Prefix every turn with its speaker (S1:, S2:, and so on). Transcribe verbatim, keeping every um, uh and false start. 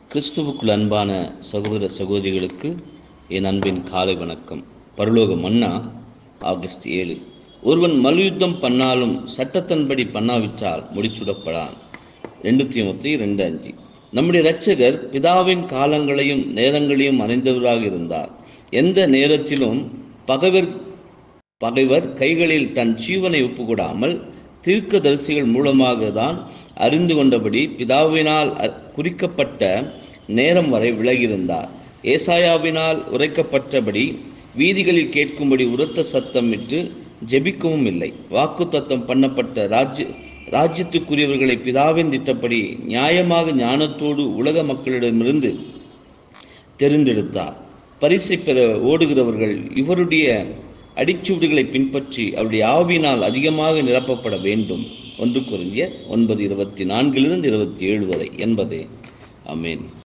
S1: கிறிஸ்துவுக்குள் அன்பான சகோதர சகோதரிகளுக்கு என் அன்பின் காலை வணக்கம். பரலோக மன்னா ஆகஸ்ட் ஏழு. ஒருவன் மல்யுத்தம் பண்ணாலும் சட்டத்தின்படி பண்ணாவிட்டால் முடிசூடப்படான். ரெண்டு தீமோத்தேயு ரெண்டு அஞ்சு. நம்முடைய இரட்சகர் பிதாவின் காலங்களையும் நேரங்களையும் அறிந்தவராக இருந்தார். எந்த நேரத்திலும் பகைவர் பகைவர் கைகளில் தன் ஜீவனை ஒப்புக்கூடாமல் தீர்க்கதரிசிகள் மூலமாக தான் அறிந்து கொண்டபடி பிதாவினால் குறிக்கப்பட்ட நேரம் வரை விலகியிருந்தார். ஏசாயாவினால் உரைக்கப்பட்டபடி வீதிகளில் கேட்கும்படி உரத்த சத்தம் இட்டு ஜெபிக்கவும் இல்லை. வாக்கு தத்தம் பண்ணப்பட்ட ராஜ்ய ராஜ்யத்துக்குரியவர்களை பிதாவின் திட்டப்படி நியாயமாக ஞானத்தோடு உலக மக்களிடமிருந்து தெரிந்தெடுத்தார். பரிசை பெற ஓடுகிறவர்கள் இவருடைய அடிச்சுவடுகளை பின்பற்றி அவருடைய ஆவியினால் அதிகமாக நிரப்பப்பட வேண்டும். ஒன்று கொரிந்தியர் ஒன்பது இருபத்தி நான்கிலிருந்து இருபத்தி ஏழு வரை என்பதே. ஆமென்.